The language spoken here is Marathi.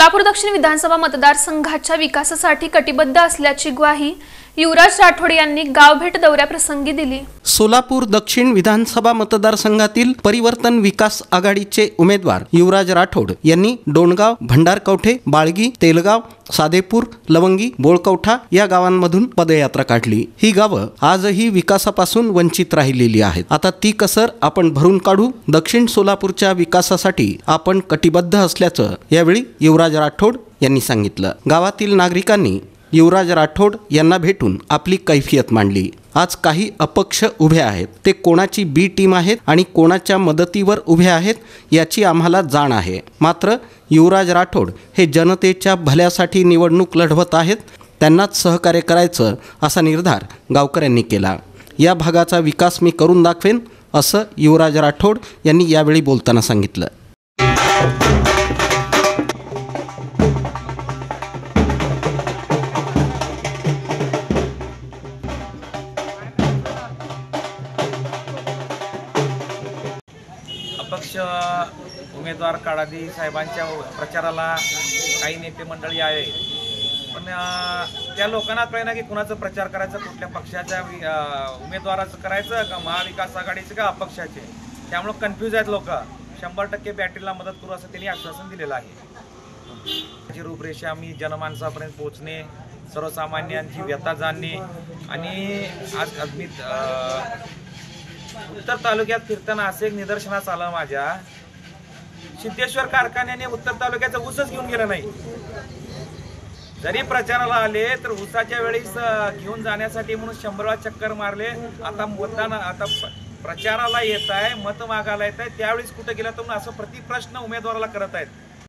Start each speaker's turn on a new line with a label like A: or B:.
A: सोलापूर दक्षिण विधानसभा मतदारसंघाच्या विकासासाठी कटिबद्ध असल्याची ग्वाही युवराज राठोड यांनी गावभेट दौऱ्याप्रसंगी दिली।
B: सोलापूर दक्षिण विधानसभा मतदारसंघातील परिवर्तन विकास आघाडीचे उमेदवार युवराज राठोड यांनी डोणगाव, भंडारकवठे, बाळगी, तेलगाव, सादेपूर, लवंगी, बोळकवठा या गावांमधून पदयात्रा काढली। ही गावं आजही विकासापासून वंचित राहिलेली आहेत। आता ती कसर आपण भरून काढू। दक्षिण सोलापूरच्या विकासासाठी आपण कटिबद्ध असल्याचं यावेळी युवराज राठोड यांनी सांगितलं। गावातील नागरिकांनी युवराज राठोड यांना भेटून आपली कैफियत मांडली। आज काही अपक्ष उभे आहेत, ते कोणाची बी टीम आहेत आणि कोणाच्या मदतीवर उभे आहेत याची आम्हाला जाण आहे। मात्र युवराज राठोड हे जनतेच्या भल्यासाठी निवडणूक लढवत आहेत, त्यांनाच सहकार्य करायचं असा निर्धार गावकऱ्यांनी केला। या भागाचा विकास मी करून दाखवेन असं युवराज राठोड यांनी यावेळी बोलताना सांगितलं।
C: अपक्ष उमेदवार काळादी साहेबांच्या प्रचाराला काही नेते मंडळी आहे, पण त्या लोकांना कळेना की कुणाचा प्रचार करायचा, कुठल्या पक्षाच्या उमेदवाराचं करायचं का महाविकास आघाडीचं का अपक्षाचे। त्यामुळे कन्फ्यूज आहेत लोक। 100% बॅटरीला मदत करू असं त्यांनी आश्वासन दिलेलं आहे। त्याची रूपरेषा मी जनमानसापर्यंत पोहोचणे, सर्वसामान्यांची व्यथा जाणणे आणि आज मी उत्तर तालुक्यात फिरताना असे एक निदर्शनास आलं माझ्या, सिद्धेश्वर कारखान्याने उत्तर तालुक्याचा ऊसच घेऊन गेला नाही। जरी प्रचाराला आले तर ऊसाच्या वेळेस घेऊन जाण्यासाठी म्हणून 100 वेळा चक्कर मारले। आता प्रचाराला येत आहे, मत मागायला येत आहे, त्यावेळेस कुठे गेला तर असं प्रतिप्रश्न उमेदवाराला करत आहेत।